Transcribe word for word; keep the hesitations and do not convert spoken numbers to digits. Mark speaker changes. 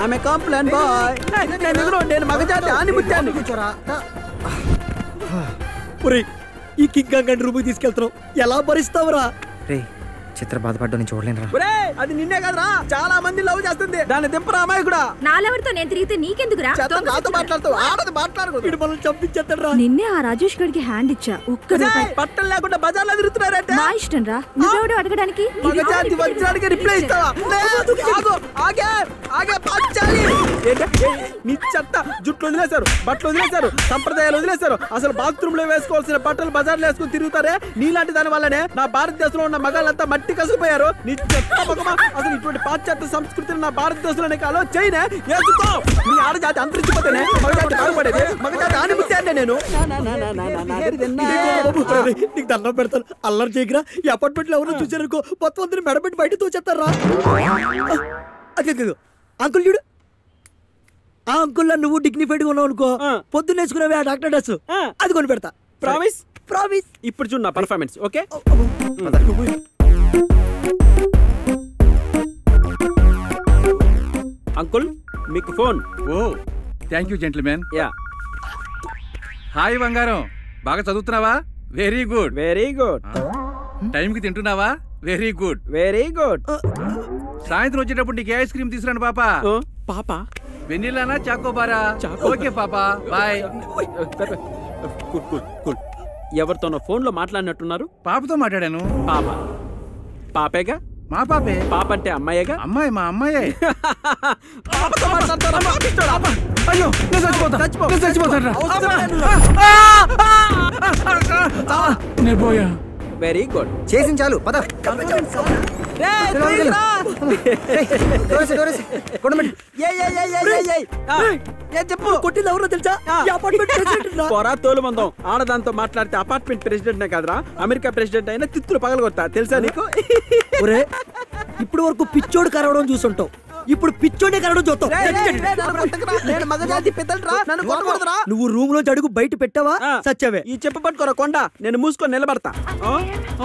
Speaker 1: ఆమె complaint bye. నేను ఎదురు నేను మగజాతి ఆని ముత్యాన్ని కూర్చోరా.
Speaker 2: ఒరేయ్ ఈ కింగ్ కాంగ్ రూమ్ తీసుకెళ్తున్నావు ఎలా భరిస్తావురా?
Speaker 3: రే చిత్ర బాధపడ్డా నేను చూడలేనురా.
Speaker 1: ఒరే అది నిన్నే కదరా చాలా మంది లవ్ చేస్తుంది. దాన్ని దింపరా అమ్మాయి కూడా.
Speaker 4: నా లవర్తో నేను తిరిగితే నీకెందుకురా?
Speaker 1: నాతో మాట్లాడుతావు ఆడది మాట్లాడకూడదు.
Speaker 2: వీడు మనల్ని చంపించేస్తాడు రా.
Speaker 4: నిన్నే ఆ రాజేష్ గడికి హ్యాండ్ ఇచ్చా. ఒక్క రూపాయి
Speaker 1: బట్టలు లేకుండా బజార్లో తిరుగుతున్నారంటే
Speaker 4: మా ఇష్టం రా. నువ్వెవడో అడగడానికి?
Speaker 1: మగజాతి వజ్రానికి రిప్లై ఇస్తావా? ఆగు ఆగే ఆగే పంచాలి. నీ చెత్త జుట్లు వదిలేశారు, బట్టలు వదిలేశారు, సంప్రదాయాలు వదిలేశారు. అసలు బాత్రూమ్ లో వేసుకోవాల్సిన బట్టలు బజార్లో వేసుకుని తిరుగుతారే. నీలాంటి దాని వల్లనే నా భారతదేశంలో ఉన్న మగాళ్ళంతా మట్టి కసిపోయారు. నీ చెత్త మగమా. అసలు ఇటువంటి పాశ్చాత్య సంస్కృతిని నా భారతదేశంలోనే కాలో చైనా వేసుకో. నీ ఆడజాతి అంతరించిపోతేనే మగజాతి బాగుపడేది. మగజాతి ఆనిమితే అంటే నేను
Speaker 2: నీకు దండం పెడతాను. అల్లరి చేయకరా. ఈ అపార్ట్మెంట్ లో ఎవరు చూసారనుకో మొత్తం అందరూ మెడబెట్టి బయట తోచేస్తారా. అంకుల్ చూడు. ఆ అంకుల్ నువ్వు డిగ్నిఫైడ్ గా ఉన్నావు అనుకో, పొద్దున్న వేసుకున్నావే ఆ డాక్టర్ డ్రెస్ అది కొని పెడతా.
Speaker 1: Promise
Speaker 2: promise.
Speaker 1: ఇప్పుడు చూడు నా పర్ఫార్మెన్స్. ఓకే అంకుల్ మీకు phone.
Speaker 5: Oh thank you gentlemen.
Speaker 1: Yeah
Speaker 5: hi బంగారం, బాగా చదువుతున్నావా? Very good
Speaker 1: very good.
Speaker 5: టైంకి తింటున్నావా? Very good
Speaker 1: very good.
Speaker 5: సాయంత్రం వచ్చేటప్పుడు నీకు ఐస్ క్రీమ్ తీసుకురండి పాప.
Speaker 1: పాప
Speaker 5: వెన్నీలానా చాకోబారా? ఓకే పాప బాయ్.
Speaker 1: Cool cool cool. ఎవరితోనో ఫోన్ లో మాట్లాడినట్టున్నారు.
Speaker 5: పాపతో మాట్లాడాను.
Speaker 1: పాప పాపేగా?
Speaker 5: మా పాపే.
Speaker 1: పాప అంటే అమ్మాయేగా?
Speaker 5: అమ్మాయి మా అమ్మాయే.
Speaker 1: పాపతో మాట్లాడతారా?
Speaker 5: అయ్యో నేను చచ్చిపోతా, నేను చచ్చిపోతాను. నేను పోయా.
Speaker 1: Very good.
Speaker 3: చేసింది చాలు పద.
Speaker 1: చెప్పు.
Speaker 2: కొట్టింది ఎవరో తెలుసా? ఈ అపార్ట్మెంట్ ప్రెసిడెంట్ రా.
Speaker 1: పోరా తోలు మందం. ఆడదాంతో మాట్లాడితే అపార్ట్మెంట్ ప్రెసిడెంట్ కాదురా, అమెరికా ప్రెసిడెంట్ అయినా తిత్తులు పగలగొడతా తెలుసా నీకు?
Speaker 2: ఒరే ఇప్పుడు వరకు పిచ్చోడు కరవడం చూసుంటావు, ఇప్పుడు పిచ్చోడే కరవడం చూస్తావు. నువ్వు రూమ్ లో అడుగు బయట పెట్టావా? సచ్చావే.
Speaker 1: ఈ చెప్పు పట్టుకోరా కొండ. నేను మూసుకొని నిలబడతా.